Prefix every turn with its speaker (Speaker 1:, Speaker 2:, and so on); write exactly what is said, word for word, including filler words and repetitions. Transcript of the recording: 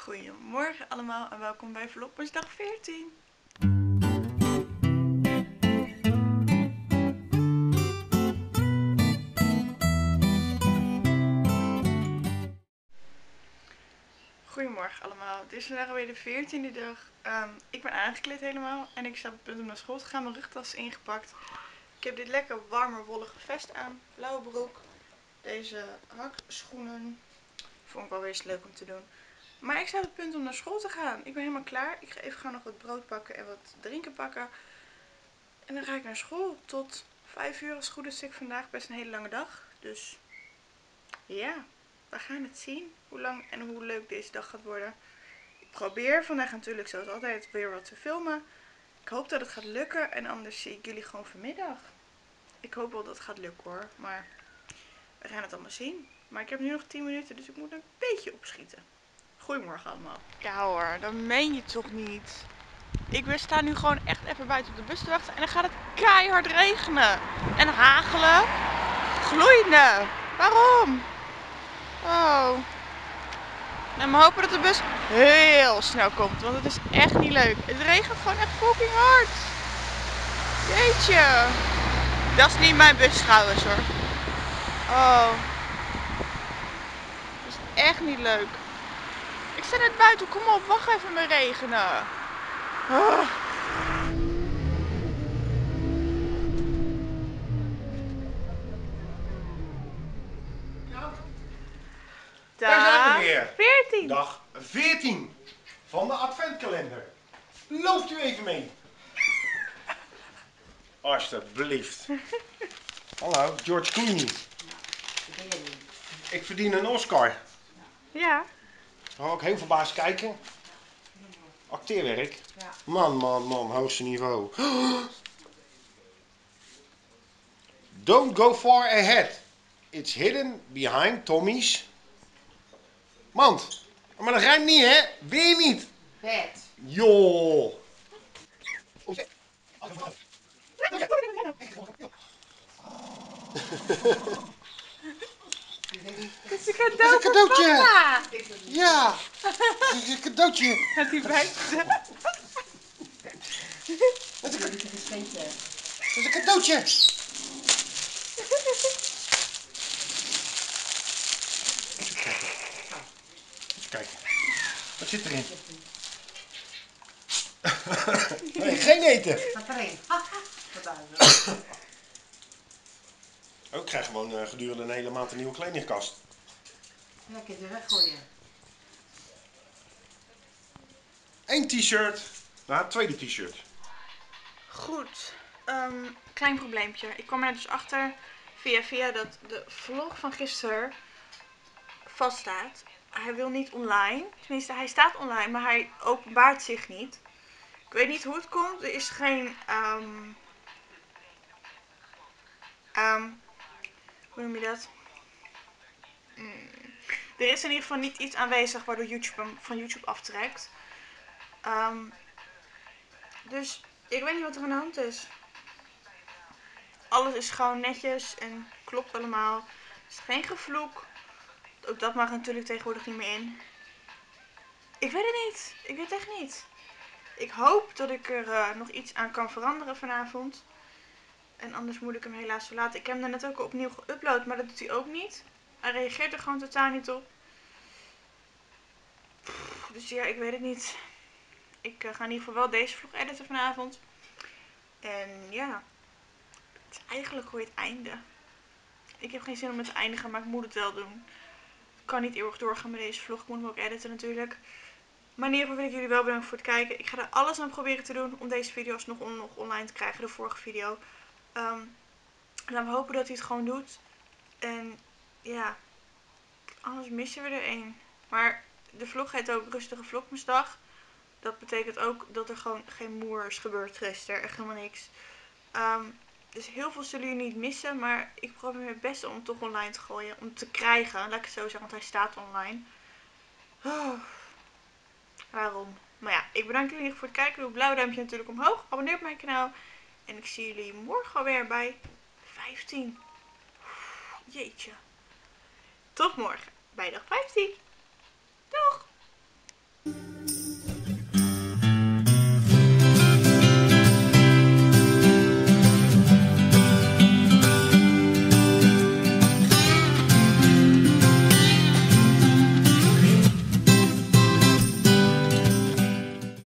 Speaker 1: Goedemorgen allemaal en welkom bij Vlogmasdag veertien. Goedemorgen allemaal. Het is vandaag weer de veertiende dag. Um, ik ben aangekleed helemaal en ik sta op het punt om naar school te gaan. Mijn rugtas is ingepakt. Ik heb dit lekker warme wollige vest aan. Blauwe broek. Deze hakschoenen. Vond ik wel weer eens leuk om te doen. Maar ik sta op het punt om naar school te gaan. Ik ben helemaal klaar. Ik ga even gaan nog wat brood pakken en wat drinken pakken. En dan ga ik naar school tot vijf uur als het goed is. Ik vandaag best een hele lange dag. Dus ja, we gaan het zien hoe lang en hoe leuk deze dag gaat worden. Ik probeer vandaag natuurlijk zoals altijd weer wat te filmen. Ik hoop dat het gaat lukken en anders zie ik jullie gewoon vanmiddag. Ik hoop wel dat het gaat lukken hoor, maar we gaan het allemaal zien. Maar ik heb nu nog tien minuten, dus ik moet een beetje opschieten. Goedemorgen allemaal. Ja hoor, dat meen je toch niet. Ik sta nu gewoon echt even buiten op de bus te wachten en dan gaat het keihard regenen. En hagelen. Gloeiende. Waarom? Oh. Nou, we hopen dat de bus heel snel komt, want het is echt niet leuk. Het regent gewoon echt fucking hard. Jeetje. Dat is niet mijn bus trouwens hoor. Oh. Dat is echt niet leuk. Ik sta net buiten, kom op, wacht even met regenen. Oh.
Speaker 2: Daar zijn we weer.
Speaker 1: veertien.
Speaker 2: Dag veertien van de adventkalender. Loopt u even mee. Alsjeblieft. Hallo, George Clooney. Ik verdien een Oscar.
Speaker 1: Ja.
Speaker 2: Ga ook heel verbaasd kijken. Acteerwerk. Man, man, man, hoogste niveau. Don't go far ahead. It's hidden behind Tommy's mand. Maar dat rijmt niet, hè? Weer niet.
Speaker 3: Bed.
Speaker 2: Joh.
Speaker 1: Het is een cadeau,
Speaker 2: Dat is een cadeautje.
Speaker 1: voor papa.
Speaker 2: Ja. Dat is een cadeautje.
Speaker 1: Gaat hij buiten?
Speaker 2: Dat is een,
Speaker 3: Dit is een geschenk.
Speaker 2: dat is een cadeautje. Even kijken. Even kijken. Wat zit erin? Nee, geen eten.
Speaker 3: Wat erin?
Speaker 2: Oh, ik krijg gewoon uh, gedurende een hele maand een nieuwe kledingkast.
Speaker 3: Ja, ik kan je weggooien.
Speaker 2: Eén t-shirt. Nou, tweede t-shirt.
Speaker 1: Goed. Um, klein probleempje. Ik kwam er dus achter via via dat de vlog van gisteren vaststaat. Hij wil niet online. Tenminste, hij staat online, maar hij openbaart zich niet. Ik weet niet hoe het komt. Er is geen... Um, um, hoe noem je dat? Mm. Er is in ieder geval niet iets aanwezig waardoor YouTube hem van YouTube aftrekt. Um, dus ik weet niet wat er aan de hand is. Alles is gewoon netjes en klopt allemaal. Er is geen gevloek. Ook dat mag natuurlijk tegenwoordig niet meer in. Ik weet het niet. Ik weet het echt niet. Ik hoop dat ik er uh, nog iets aan kan veranderen vanavond. En anders moet ik hem helaas verlaten. Ik heb hem net ook opnieuw geüpload, maar dat doet hij ook niet. Hij reageert er gewoon totaal niet op. Pff, dus ja, ik weet het niet. Ik uh, ga in ieder geval wel deze vlog editen vanavond. En ja, het is eigenlijk gewoon het einde. Ik heb geen zin om het te eindigen, maar ik moet het wel doen. Ik kan niet eeuwig doorgaan met deze vlog. Ik moet hem ook editen natuurlijk. Maar in ieder geval wil ik jullie wel bedanken voor het kijken. Ik ga er alles aan proberen te doen om deze video's nog, on nog online te krijgen. De vorige video. Um, laten we hopen dat hij het gewoon doet. En ja, anders missen we er één. Maar de vlog heet ook Rustige Vlogmasdag. Dat betekent ook dat er gewoon geen moers gebeurt gisteren. Echt helemaal niks. Um, dus heel veel zullen jullie niet missen. Maar ik probeer mijn best om hem toch online te gooien. Om te krijgen. Laat ik het zo zeggen. Want hij staat online. Oh, waarom? Maar ja, ik bedank jullie voor het kijken. Doe een blauw duimpje natuurlijk omhoog. Abonneer op mijn kanaal. En ik zie jullie morgen weer bij vijftien. Jeetje. Tot morgen bij dag vijftien.